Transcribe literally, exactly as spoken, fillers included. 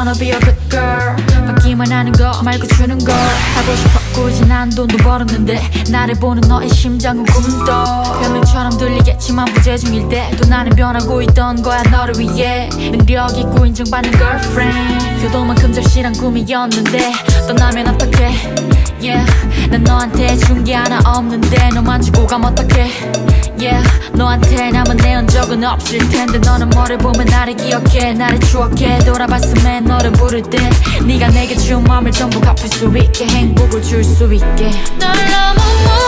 wanna be a good girl. 받기만 하는 거 말고 주는 걸 하고 싶어. 굳이 난 돈도 벌었는데 나를 보는 너의 심장은 꿈도 별로처럼 들리겠지만 부재중일 때도 나는 변하고 있던 거야 너를 위해. 능력 있고 인정받는 girlfriend 교도만큼 절실한 꿈이었는데 떠나면 어떡해. Yeah, 난 너한테 준 게 하나 없는데 너만 주고 가면 어떡해. Yeah, 너한테 남은 내 흔적은 없을 텐데 너는 뭐를 보면 나를 기억해. 나를 추억해. 돌아봤음에 너를 부를 때 네가 내게 준 마음을 전부 갚을 수 있게 행복을 줄 수 있게. 널 너무